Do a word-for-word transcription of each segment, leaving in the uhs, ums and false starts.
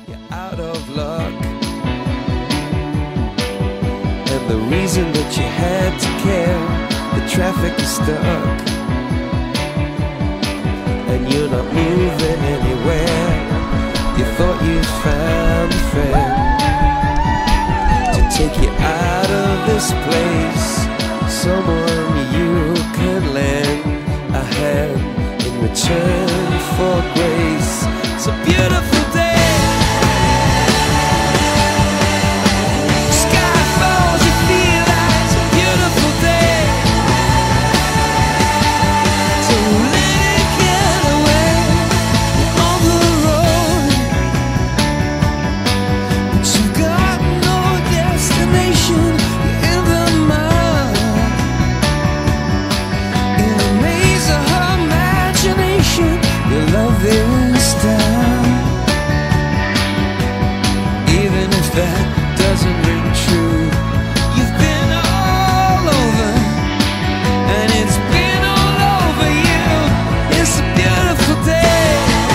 you're out of luck. And the reason that you had to care, the traffic is stuck, and you're not moving anywhere. You thought you'd found a friend to take you out of this place, someone you could lend a hand in return for grace. It's a beautiful day. Sky falls, you feel like it's a beautiful day. So let it get away on the road, but you've got no destination. You're in the mud, in a maze of her imagination. Your love is down, even if that doesn't ring true. You've been all over, and it's been all over you. It's a beautiful day.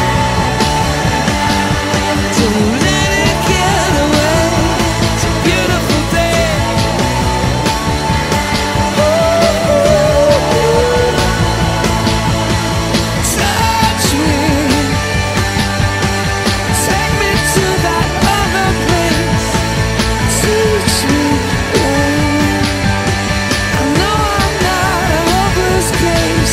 So let it get away. It's a beautiful day. Touch me, take me to that other place. Teach me, babe. I know I'm not a hopeless case.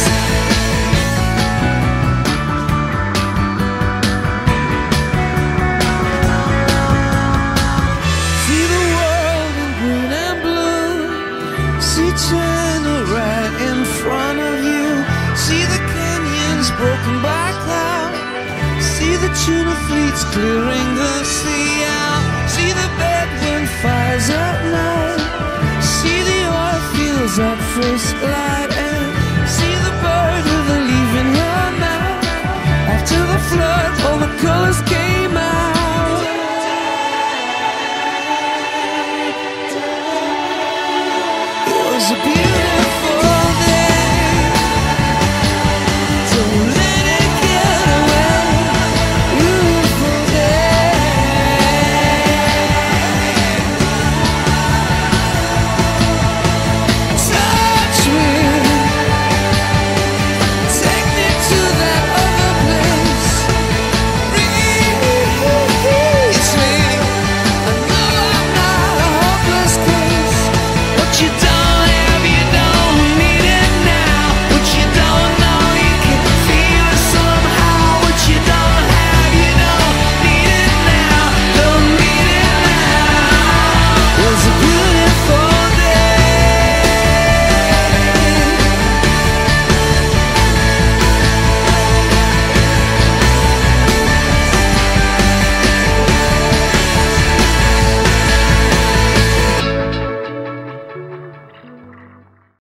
See the world in green and blue. See China right in front of you. See the canyons broken by cloud. See the tuna fleets clearing the sea out. See the bedroom fires at night. See the oil fields at first light. And see the bird with a leaf in her mouth. After the flood, all the colors